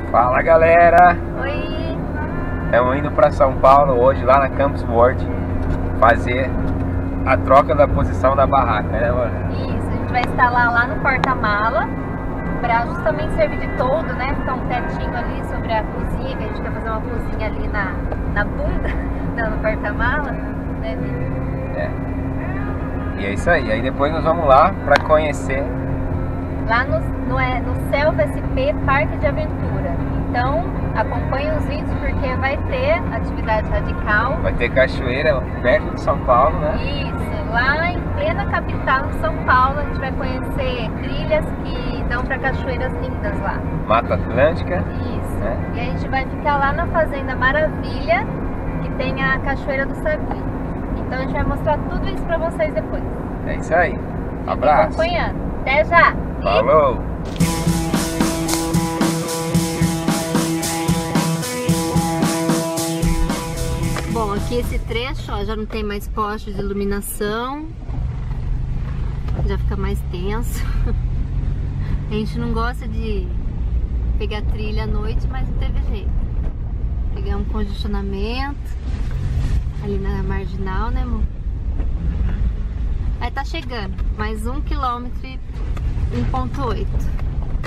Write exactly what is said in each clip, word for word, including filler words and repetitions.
Fala galera! Oi! Estamos indo para São Paulo hoje, lá na Campus World, fazer a troca da posição da barraca, né, mano? Isso, a gente vai instalar lá no porta-mala para justamente servir de toldo, né? Ficar um tetinho ali sobre a cozinha, que a gente quer fazer uma cozinha ali na, na bunda, não, no porta-mala, né, Vini? É. E é isso aí, aí depois nós vamos lá para conhecer. Lá no, no, é, no Selva S P Parque de Aventura. Então, acompanhe os vídeos porque vai ter atividade radical. Vai ter cachoeira perto de São Paulo, né? Isso, lá em plena capital de São Paulo, a gente vai conhecer trilhas que dão para cachoeiras lindas lá. Mata Atlântica. Isso, né? E a gente vai ficar lá na Fazenda Maravilha, que tem a Cachoeira do Sabi. Então a gente vai mostrar tudo isso para vocês depois. É isso aí. Fiquem Abraço. acompanhando. Até já! Falou! Bom, aqui esse trecho, ó, já não tem mais postes de iluminação, já fica mais tenso. A gente não gosta de pegar trilha à noite, mas não teve jeito. Pegar um congestionamento ali na marginal, né, amor? Aí tá chegando, mais um quilômetro e um ponto oito.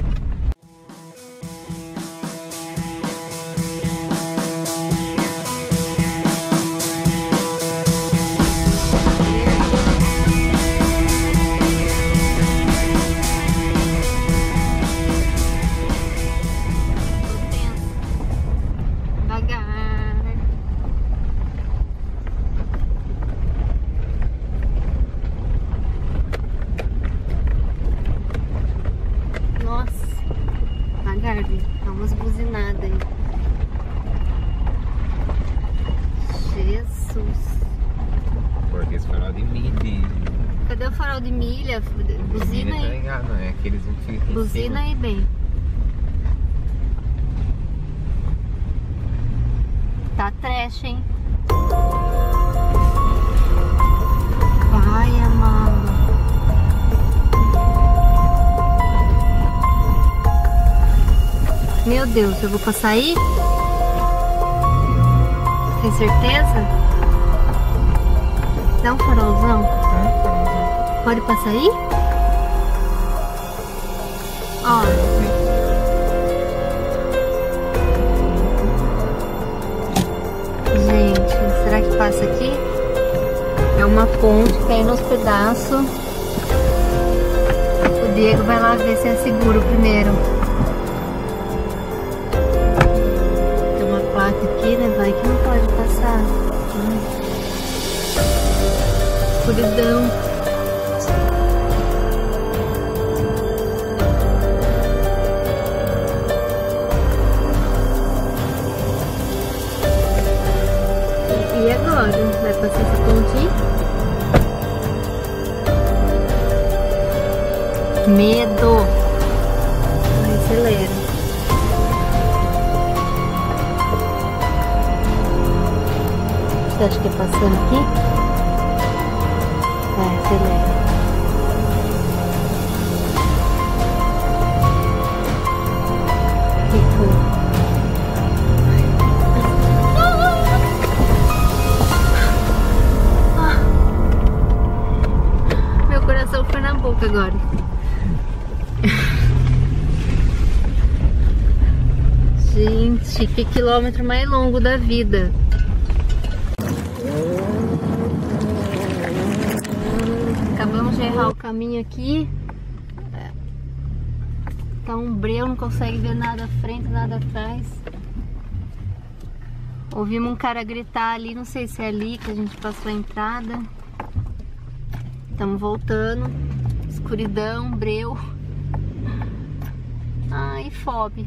Dá umas buzinadas aí. Jesus. Porque esse farol de milha. Cadê o farol de milha? Buzina milha, tá aí. ligado, não é? Aqueles um que fica em Buzina cima. aí bem. Tá trash, hein? Vai, amado. Meu Deus, eu vou passar aí? Tem certeza? Dá um farolzão. Ah, Pode passar aí? Ó. Gente, será que passa aqui? É uma ponte que cai nos pedaços. O Diego vai lá ver se é seguro primeiro. Aqui, né? Vai que não pode passar. Hum. Escuridão. E, e agora? Vai passar esse pontinho? Medo. Acelera. Você acha que é passando aqui? Vai, acelera. Que foi? Ah. Meu coração foi na boca agora. Gente, que quilômetro mais longo da vida. Acabamos de errar o caminho aqui. Tá um breu, não consegue ver nada à frente, nada atrás. Ouvimos um cara gritar ali, não sei se é ali que a gente passou a entrada. Estamos voltando. Escuridão, breu. Ai, fome.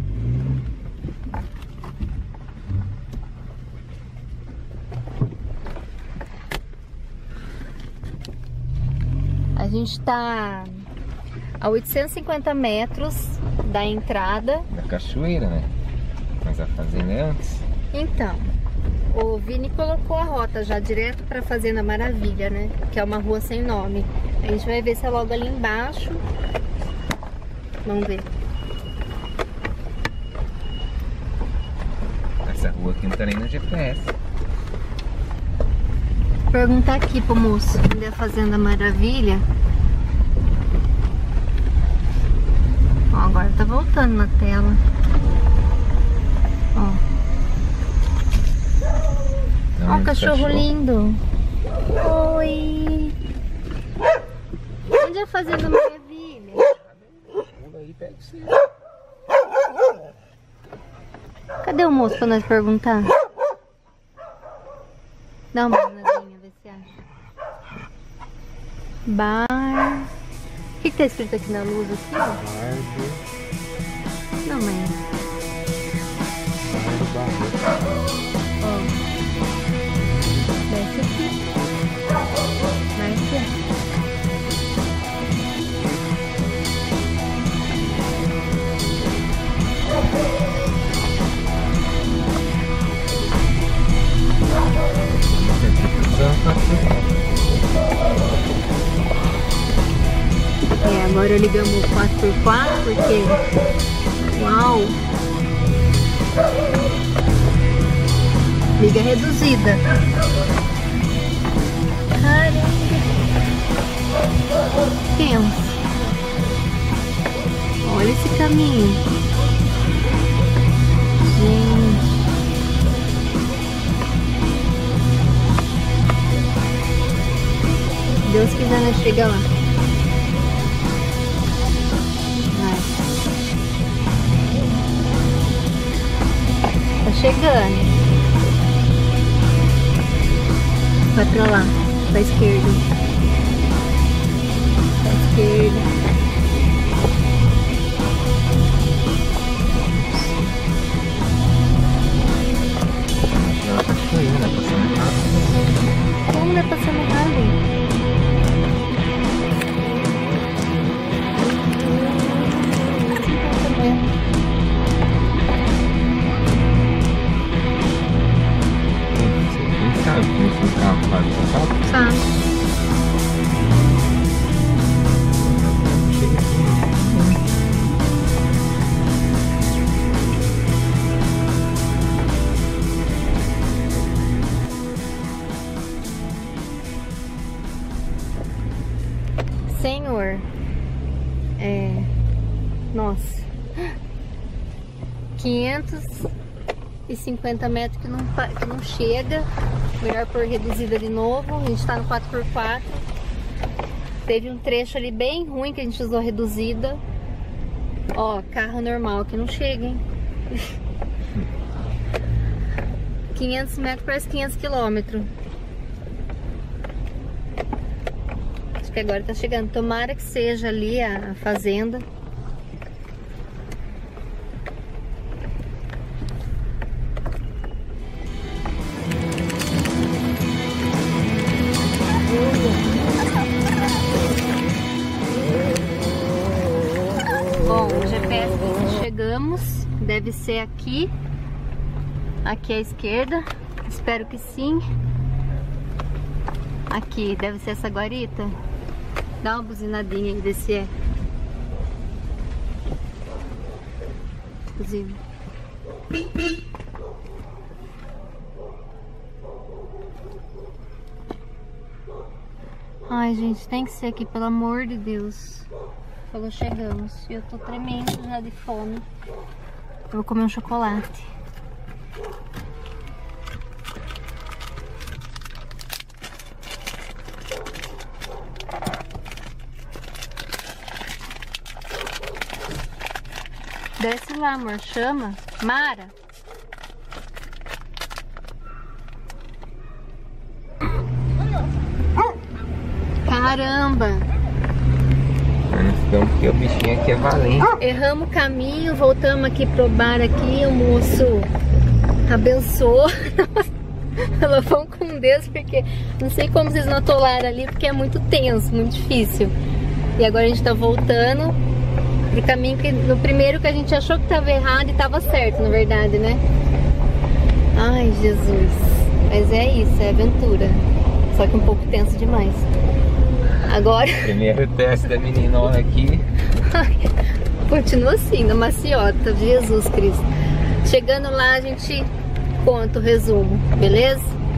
A gente tá a oitocentos e cinquenta metros da entrada da cachoeira, né? Mas a fazenda é antes. Então, o Vini colocou a rota já direto para Fazenda Maravilha, né? Que é uma rua sem nome. A gente vai ver se é logo ali embaixo. Vamos ver. tá nem no G P S. Vou perguntar aqui pro moço, onde é a Fazenda Maravilha. Ó, agora tá voltando na tela. Ó. Ó, um cachorro, cachorro lindo. Oi. Onde é a Fazenda Maravilha? Pula aí, pega o seu. Cadê o moço pra nós perguntar? Dá uma olhadinha, ver se acha. Bar. O que, que tá escrito aqui na luz aqui? Ó? Não, mãe. Ó. Desce aqui. Vai aqui. É, agora ligamos o quatro por quatro porque... Uau! Liga reduzida. Caramba! Pensa. Olha esse caminho. Gente. Deus quiser, nós chega lá. Vai. Tá chegando. Vai pra lá, pra esquerda. Pra esquerda. Como é passando rápido? Sabe? Senhor, é, nossa, quinhentos e cinquenta metros que não, que não chega. Melhor por reduzida de novo. A gente tá no quatro por quatro. Teve um trecho ali bem ruim que a gente usou reduzida. Ó, carro normal que não chega, hein? quinhentos metros parece quinhentos quilômetros. Acho que agora tá chegando. Tomara que seja ali a, a fazenda. Bom, o G P S disse que chegamos, deve ser aqui, aqui à esquerda, espero que sim. Aqui, deve ser essa guarita. Dá uma buzinadinha aí, ver se é. Buzina. Ai, gente, tem que ser aqui, pelo amor de Deus. Falou, chegamos. E eu tô tremendo já de fome. Eu vou comer um chocolate. Desce lá, amor. Chama. Mara. Caramba! Então, porque o bichinho aqui é valente. Erramos o caminho, voltamos aqui pro bar aqui, o moço abençoou. Falou, vão com Deus, porque não sei como vocês não atolaram ali, porque é muito tenso, muito difícil. E agora a gente tá voltando pro caminho que no primeiro que a gente achou que tava errado e tava certo, na verdade, né? Ai, Jesus. Mas é isso, é aventura. Só que um pouco tenso demais. Agora... Primeiro teste da meninona aqui. Ai, continua assim, na maciota. Jesus Cristo. Chegando lá, a gente conto o resumo, beleza?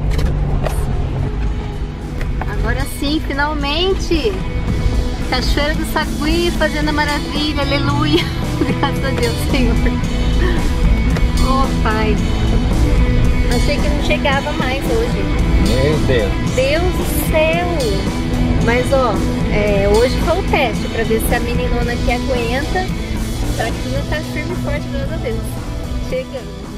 Agora sim, finalmente! Cachoeira do Sagui fazendo a maravilha, aleluia! Graças a Deus, Senhor! Oh, Pai! Achei que não chegava mais hoje. Meu Deus! Deus do céu! Mas ó, é, hoje foi o teste pra ver se a meninona aqui aguenta. Pra que não tá firme e forte, graças a Deus. Chegando.